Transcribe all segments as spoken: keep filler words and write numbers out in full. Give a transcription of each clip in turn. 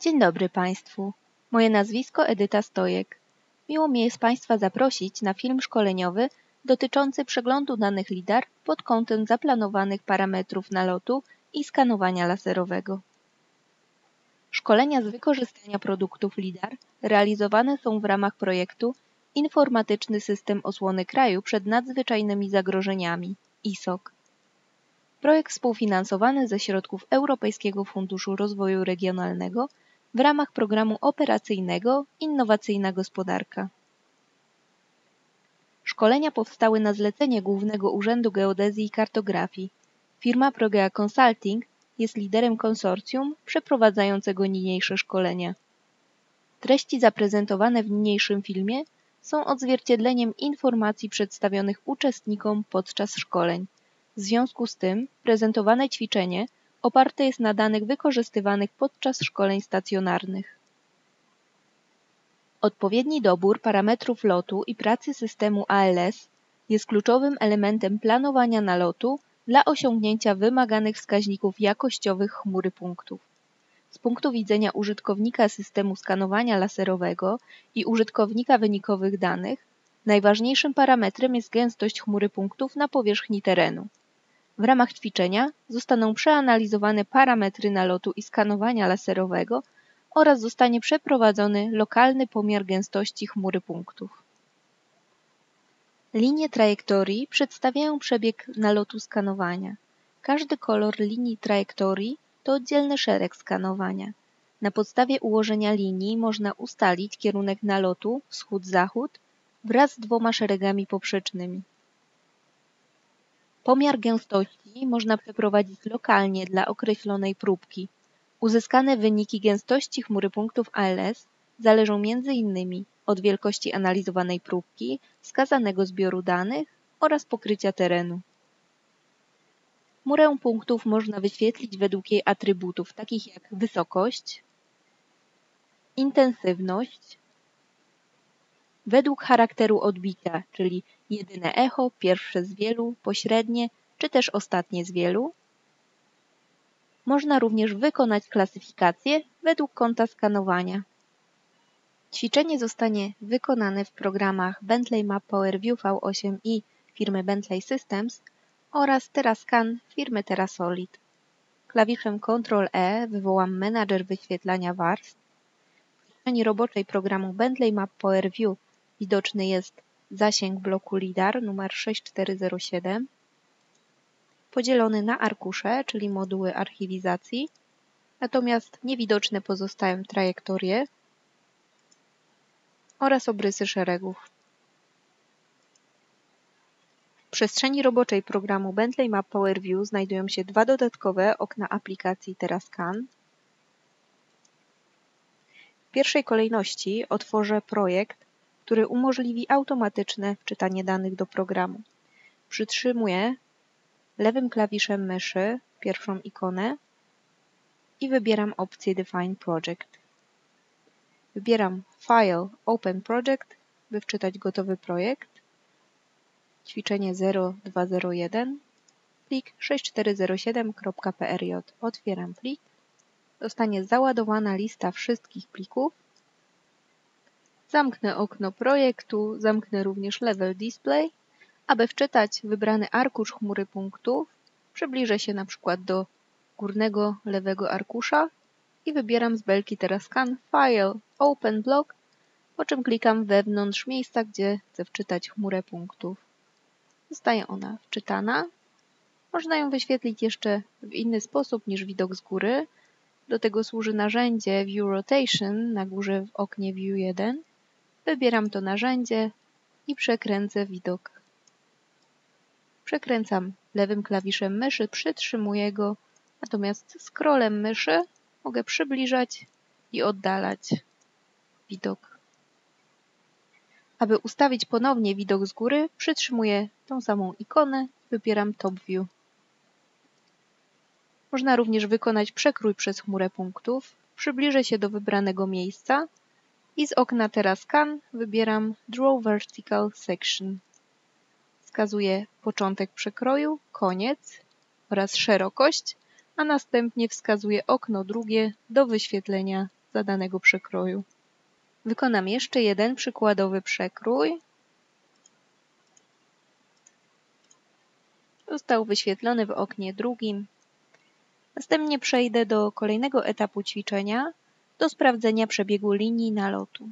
Dzień dobry Państwu. Moje nazwisko Edyta Stojek. Miło mi jest Państwa zaprosić na film szkoleniowy dotyczący przeglądu danych LiDAR pod kątem zaplanowanych parametrów nalotu i skanowania laserowego. Szkolenia z wykorzystania produktów LiDAR realizowane są w ramach projektu Informatyczny System Osłony Kraju przed nadzwyczajnymi zagrożeniami I S O C. Projekt współfinansowany ze środków Europejskiego Funduszu Rozwoju Regionalnego w ramach programu operacyjnego Innowacyjna Gospodarka. Szkolenia powstały na zlecenie Głównego Urzędu Geodezji i Kartografii. Firma Progea Consulting jest liderem konsorcjum przeprowadzającego niniejsze szkolenia. Treści zaprezentowane w niniejszym filmie są odzwierciedleniem informacji przedstawionych uczestnikom podczas szkoleń. W związku z tym prezentowane ćwiczenie oparte jest na danych wykorzystywanych podczas szkoleń stacjonarnych. Odpowiedni dobór parametrów lotu i pracy systemu A L S jest kluczowym elementem planowania nalotu dla osiągnięcia wymaganych wskaźników jakościowych chmury punktów. Z punktu widzenia użytkownika systemu skanowania laserowego i użytkownika wynikowych danych, najważniejszym parametrem jest gęstość chmury punktów na powierzchni terenu. W ramach ćwiczenia zostaną przeanalizowane parametry nalotu i skanowania laserowego oraz zostanie przeprowadzony lokalny pomiar gęstości chmury punktów. Linie trajektorii przedstawiają przebieg nalotu skanowania. Każdy kolor linii trajektorii to oddzielny szereg skanowania. Na podstawie ułożenia linii można ustalić kierunek nalotu wschód-zachód wraz z dwoma szeregami poprzecznymi. Pomiar gęstości można przeprowadzić lokalnie dla określonej próbki. Uzyskane wyniki gęstości chmury punktów A L S zależą między innymi od wielkości analizowanej próbki, wskazanego zbioru danych oraz pokrycia terenu. Chmurę punktów można wyświetlić według jej atrybutów takich jak wysokość, intensywność, według charakteru odbicia, czyli jedyne echo, pierwsze z wielu, pośrednie, czy też ostatnie z wielu. Można również wykonać klasyfikację według kąta skanowania. Ćwiczenie zostanie wykonane w programach Bentley Map PowerView V osiem i firmy Bentley Systems oraz TerraScan firmy TerraSolid. Klawiszem kontrol E wywołam menadżer wyświetlania warstw. W przestrzeni roboczej programu Bentley Map PowerView widoczny jest zasięg bloku LiDAR numer sześć cztery zero siedem, podzielony na arkusze, czyli moduły archiwizacji, natomiast niewidoczne pozostają trajektorie oraz obrysy szeregów. W przestrzeni roboczej programu Bentley Map PowerView znajdują się dwa dodatkowe okna aplikacji TerraScan. W pierwszej kolejności otworzę projekt, który umożliwi automatyczne wczytanie danych do programu. Przytrzymuję lewym klawiszem myszy pierwszą ikonę i wybieram opcję Define Project. Wybieram File, Open Project, by wczytać gotowy projekt. Ćwiczenie zero dwa zero jeden, plik sześć cztery zero siedem kropka P R J. Otwieram plik. Zostanie załadowana lista wszystkich plików. Zamknę okno projektu, zamknę również Level Display. Aby wczytać wybrany arkusz chmury punktów, przybliżę się na przykład do górnego lewego arkusza i wybieram z belki TerraScan File, Open Block, po czym klikam wewnątrz miejsca, gdzie chcę wczytać chmurę punktów. Zostaje ona wczytana. Można ją wyświetlić jeszcze w inny sposób niż widok z góry. Do tego służy narzędzie View Rotation na górze w oknie View jeden. Wybieram to narzędzie i przekręcę widok. Przekręcam lewym klawiszem myszy, przytrzymuję go, natomiast scrollem myszy mogę przybliżać i oddalać widok. Aby ustawić ponownie widok z góry, przytrzymuję tą samą ikonę i wybieram Top View. Można również wykonać przekrój przez chmurę punktów. Przybliżę się do wybranego miejsca i z okna TerraScan wybieram Draw Vertical Section. Wskazuję początek przekroju, koniec oraz szerokość, a następnie wskazuję okno drugie do wyświetlenia zadanego przekroju. Wykonam jeszcze jeden przykładowy przekrój. Został wyświetlony w oknie drugim. Następnie przejdę do kolejnego etapu ćwiczenia, do sprawdzenia przebiegu linii nalotu.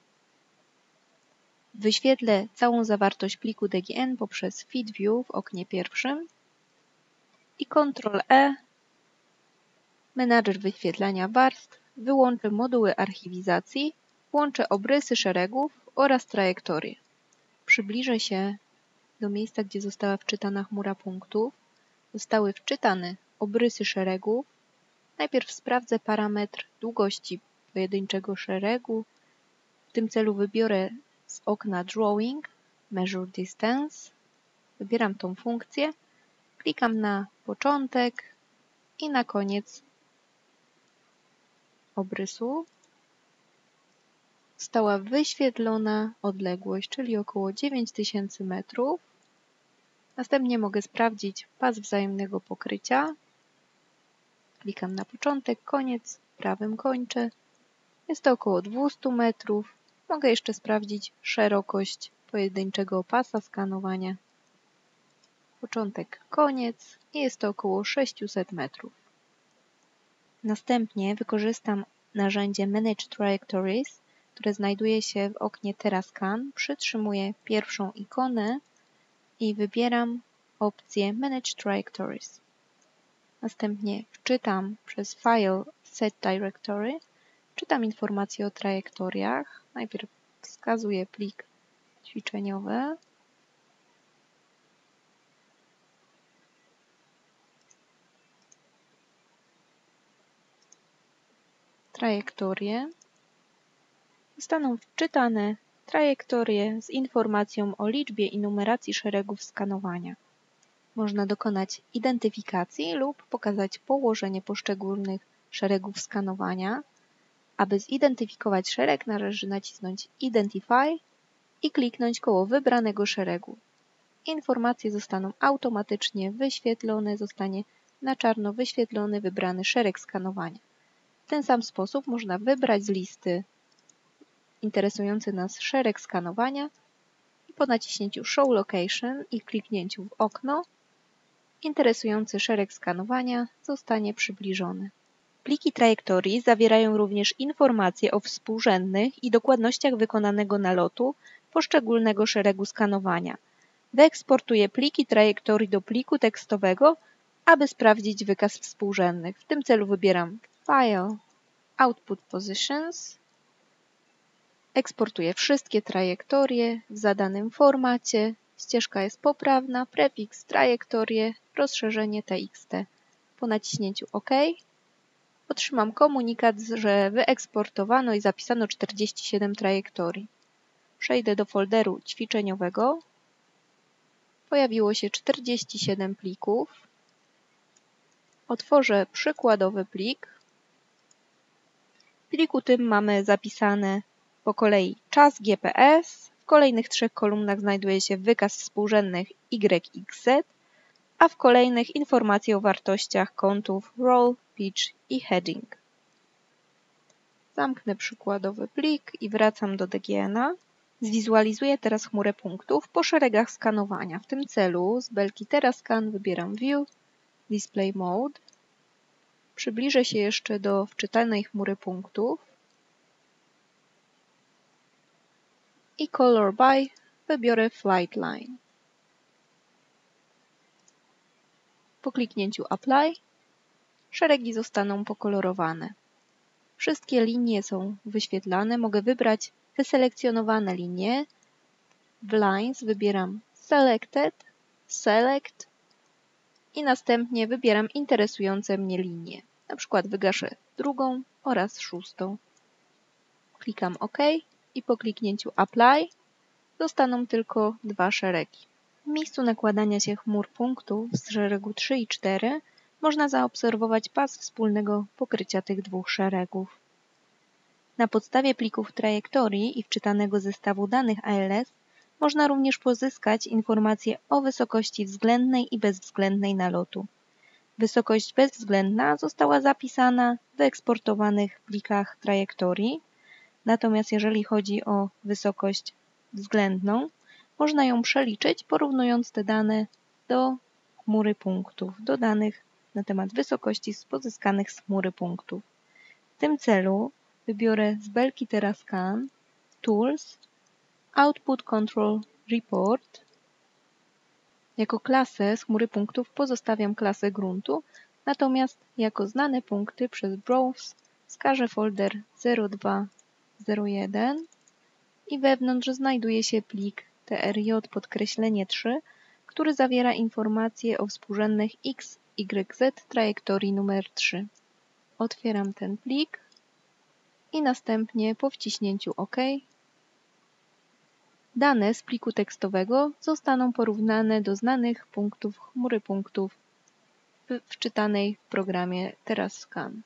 Wyświetlę całą zawartość pliku D G N poprzez Feed View w oknie pierwszym i kontrol E, menadżer wyświetlania warstw, wyłączę moduły archiwizacji, włączę obrysy szeregów oraz trajektorię. Przybliżę się do miejsca, gdzie została wczytana chmura punktów. Zostały wczytane obrysy szeregów. Najpierw sprawdzę parametr długości pojedynczego szeregu. W tym celu wybiorę z okna Drawing, Measure Distance. Wybieram tą funkcję. Klikam na początek i na koniec obrysu. Została wyświetlona odległość, czyli około dziewięć tysięcy metrów. Następnie mogę sprawdzić pas wzajemnego pokrycia. Klikam na początek, koniec, prawym kończę. Jest to około dwieście metrów. Mogę jeszcze sprawdzić szerokość pojedynczego pasa skanowania. Początek, koniec i jest to około sześćset metrów. Następnie wykorzystam narzędzie Manage Trajectories, które znajduje się w oknie TerraScan. Przytrzymuję pierwszą ikonę i wybieram opcję Manage Trajectories. Następnie wczytam przez File Set Directory, wczytam informacje o trajektoriach. Najpierw wskazuję plik ćwiczeniowy. Trajektorie. Zostaną wczytane trajektorie z informacją o liczbie i numeracji szeregów skanowania. Można dokonać identyfikacji lub pokazać położenie poszczególnych szeregów skanowania. Aby zidentyfikować szereg, należy nacisnąć Identify i kliknąć koło wybranego szeregu. Informacje zostaną automatycznie wyświetlone, zostanie na czarno wyświetlony wybrany szereg skanowania. W ten sam sposób można wybrać z listy interesujący nas szereg skanowania i po naciśnięciu Show Location i kliknięciu w okno interesujący szereg skanowania zostanie przybliżony. Pliki trajektorii zawierają również informacje o współrzędnych i dokładnościach wykonanego nalotu poszczególnego szeregu skanowania. Wyeksportuję pliki trajektorii do pliku tekstowego, aby sprawdzić wykaz współrzędnych. W tym celu wybieram File, Output Positions. Eksportuję wszystkie trajektorie w zadanym formacie. Ścieżka jest poprawna, prefiks trajektorie, rozszerzenie T X T. Po naciśnięciu OK otrzymam komunikat, że wyeksportowano i zapisano czterdzieści siedem trajektorii. Przejdę do folderu ćwiczeniowego. Pojawiło się czterdzieści siedem plików. Otworzę przykładowy plik. W pliku tym mamy zapisane po kolei czas G P S. W kolejnych trzech kolumnach znajduje się wykaz współrzędnych Y X Z, a w kolejnych informacje o wartościach kątów Roll, Pitch i Heading. Zamknę przykładowy plik i wracam do D G N-a. Zwizualizuję teraz chmurę punktów po szeregach skanowania. W tym celu z belki TerraScan wybieram View, Display Mode. Przybliżę się jeszcze do wczytanej chmury punktów i Color By wybiorę Flight Line. Po kliknięciu Apply szeregi zostaną pokolorowane. Wszystkie linie są wyświetlane. Mogę wybrać wyselekcjonowane linie. W Lines wybieram Selected, Select i następnie wybieram interesujące mnie linie. Na przykład wygaszę drugą oraz szóstą. Klikam OK i po kliknięciu Apply zostaną tylko dwa szeregi. W miejscu nakładania się chmur punktów z szeregu trzy i cztery można zaobserwować pas wspólnego pokrycia tych dwóch szeregów. Na podstawie plików trajektorii i wczytanego zestawu danych A L S można również pozyskać informacje o wysokości względnej i bezwzględnej nalotu. Wysokość bezwzględna została zapisana w wyeksportowanych plikach trajektorii, natomiast jeżeli chodzi o wysokość względną, można ją przeliczyć, porównując te dane do chmury punktów, do danych na temat wysokości pozyskanych z chmury punktów. W tym celu wybiorę z belki TerraScan, Tools, Output Control Report. Jako klasę z chmury punktów pozostawiam klasę gruntu, natomiast jako znane punkty przez Browse wskażę folder zero dwa zero jeden i wewnątrz znajduje się plik trj podkreślenie trzy, który zawiera informacje o współrzędnych x, y, z trajektorii numer trzy. Otwieram ten plik i następnie po wciśnięciu OK dane z pliku tekstowego zostaną porównane do znanych punktów chmury punktów wczytanej w programie TerraScan.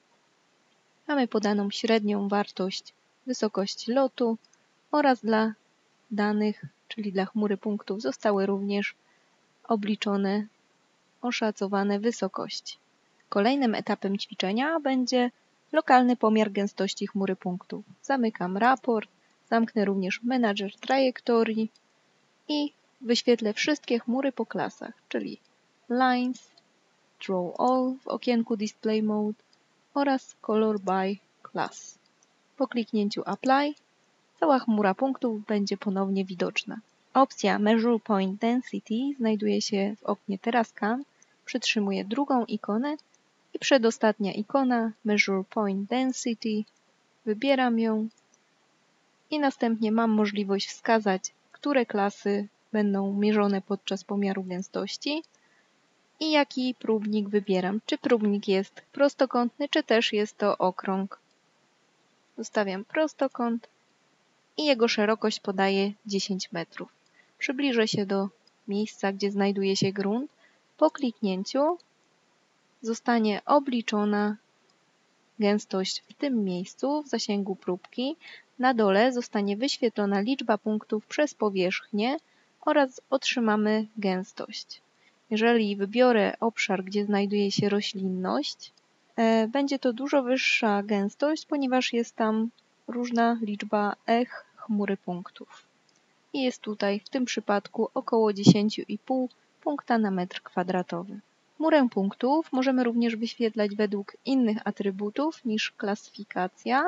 Mamy podaną średnią wartość wysokości lotu oraz dla danych, czyli dla chmury punktów, zostały również obliczone, oszacowane wysokości. Kolejnym etapem ćwiczenia będzie lokalny pomiar gęstości chmury punktów. Zamykam raport, zamknę również menadżer trajektorii i wyświetlę wszystkie chmury po klasach, czyli Lines, Draw All w okienku Display Mode oraz Color by Class. Po kliknięciu Apply cała chmura punktów będzie ponownie widoczna. Opcja Measure Point Density znajduje się w oknie TerraScan, przytrzymuję drugą ikonę i przedostatnia ikona Measure Point Density, wybieram ją i następnie mam możliwość wskazać, które klasy będą mierzone podczas pomiaru gęstości i jaki próbnik wybieram. Czy próbnik jest prostokątny, czy też jest to okrąg. Zostawiam prostokąt i jego szerokość podaje dziesięć metrów. Przybliżę się do miejsca, gdzie znajduje się grunt. Po kliknięciu zostanie obliczona gęstość w tym miejscu, w zasięgu próbki. Na dole zostanie wyświetlona liczba punktów przez powierzchnię oraz otrzymamy gęstość. Jeżeli wybiorę obszar, gdzie znajduje się roślinność, e, będzie to dużo wyższa gęstość, ponieważ jest tam różna liczba ech chmury punktów. I jest tutaj w tym przypadku około dziesięć i pół punkta na metr kwadratowy. Chmurę punktów możemy również wyświetlać według innych atrybutów niż klasyfikacja.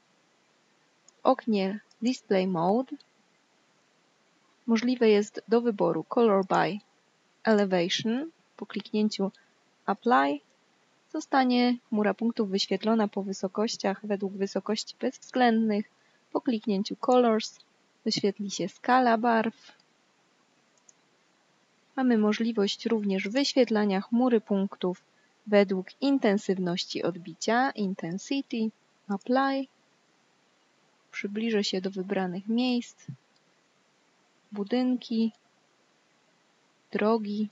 W oknie Display Mode możliwe jest do wyboru Color by Elevation. Po kliknięciu Apply zostanie chmura punktów wyświetlona po wysokościach według wysokości bezwzględnych. Po kliknięciu Colors wyświetli się skala barw. Mamy możliwość również wyświetlania chmury punktów według intensywności odbicia, Intensity, Apply. Przybliżę się do wybranych miejsc, budynki, drogi.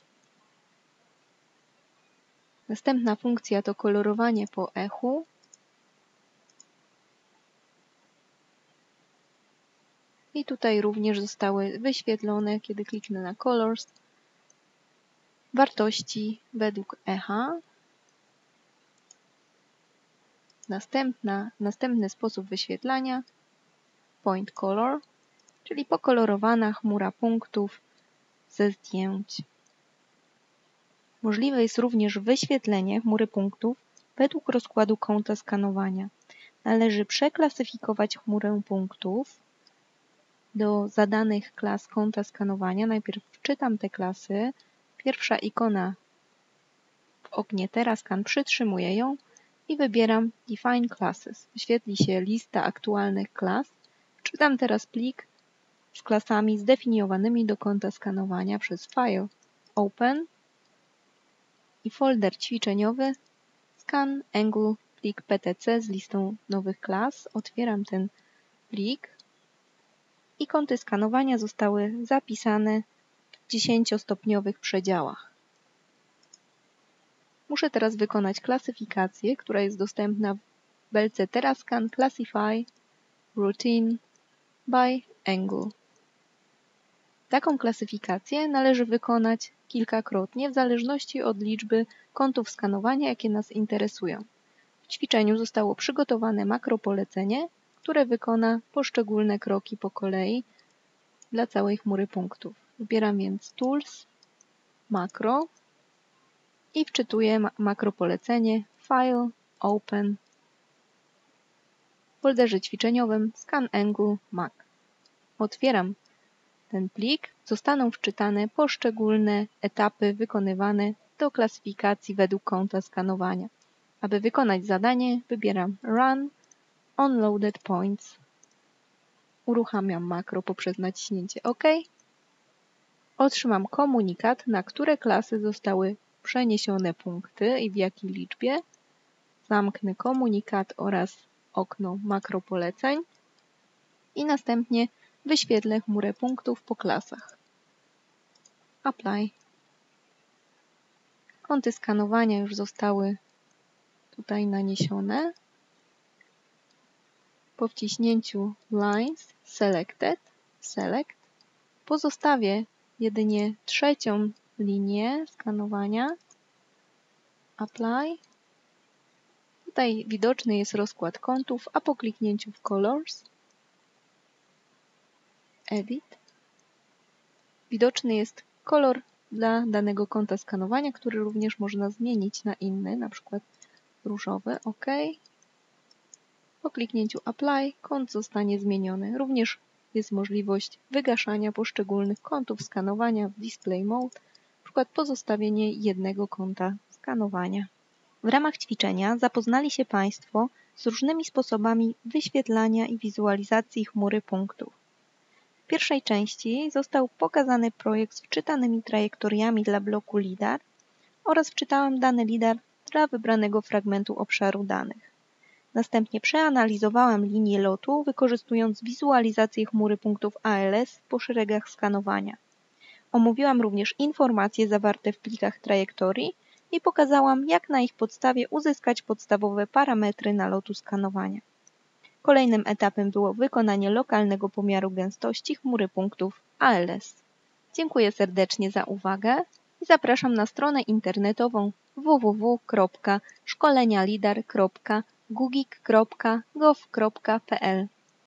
Następna funkcja to kolorowanie po echu. I tutaj również zostały wyświetlone, kiedy kliknę na Colors, wartości według echa. Następna, następny sposób wyświetlania Point Color, czyli pokolorowana chmura punktów ze zdjęć. Możliwe jest również wyświetlenie chmury punktów według rozkładu kąta skanowania. Należy przeklasyfikować chmurę punktów do zadanych klas kąta skanowania. Najpierw wczytam te klasy. Pierwsza ikona w oknie TerraScan, przytrzymuję ją i wybieram Define Classes. Wyświetli się lista aktualnych klas. Wczytam teraz plik z klasami zdefiniowanymi do kąta skanowania przez File, Open i folder ćwiczeniowy Scan Angle plik P T C z listą nowych klas. Otwieram ten plik i kąty skanowania zostały zapisane w dziesięciostopniowych przedziałach. Muszę teraz wykonać klasyfikację, która jest dostępna w belce TerraScan Classify Routine by Angle. Taką klasyfikację należy wykonać kilkakrotnie w zależności od liczby kątów skanowania, jakie nas interesują. W ćwiczeniu zostało przygotowane makropolecenie, które wykona poszczególne kroki po kolei dla całej chmury punktów. Wybieram więc Tools, Makro i wczytuję makropolecenie File, Open w folderze ćwiczeniowym Scan Angle Mac. Otwieram ten plik, zostaną wczytane poszczególne etapy wykonywane do klasyfikacji według kąta skanowania. Aby wykonać zadanie, wybieram Run on Loaded Points. Uruchamiam makro poprzez naciśnięcie OK. Otrzymam komunikat, na które klasy zostały przeniesione punkty i w jakiej liczbie. Zamknę komunikat oraz okno makropoleceń i następnie wyświetlę chmurę punktów po klasach. Apply. Kąty skanowania już zostały tutaj naniesione. Po wciśnięciu Lines Selected, Select, pozostawię jedynie trzecią linię skanowania. Apply. Tutaj widoczny jest rozkład kątów, a po kliknięciu w Colors, Edit, widoczny jest kolor dla danego kąta skanowania, który również można zmienić na inny, na przykład różowy. OK. Po kliknięciu Apply kąt zostanie zmieniony. Również jest możliwość wygaszania poszczególnych kątów skanowania w Display Mode, np. pozostawienie jednego kąta skanowania. W ramach ćwiczenia zapoznali się Państwo z różnymi sposobami wyświetlania i wizualizacji chmury punktów. W pierwszej części został pokazany projekt z wczytanymi trajektoriami dla bloku LiDAR oraz wczytałem dane LiDAR dla wybranego fragmentu obszaru danych. Następnie przeanalizowałem linię lotu, wykorzystując wizualizację chmury punktów A L S po szeregach skanowania. Omówiłam również informacje zawarte w plikach trajektorii i pokazałam, jak na ich podstawie uzyskać podstawowe parametry nalotu skanowania. Kolejnym etapem było wykonanie lokalnego pomiaru gęstości chmury punktów A L S. Dziękuję serdecznie za uwagę i zapraszam na stronę internetową w w w kropka szkolenia lidar kropka gugik kropka gov kropka p l.